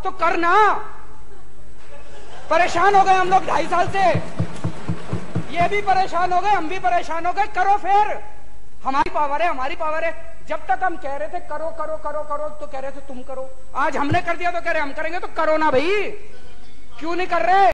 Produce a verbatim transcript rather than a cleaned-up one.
तो करना। परेशान हो गए हम लोग ढाई साल से, ये भी परेशान हो गए, हम भी परेशान हो गए। करो फिर, हमारी पावर है, हमारी पावर है। जब तक हम कह रहे थे करो करो करो करो तो कह रहे थे तुम करो, आज हमने कर दिया तो कह रहे हम करेंगे, तो करो ना भाई, क्यों नहीं कर रहे?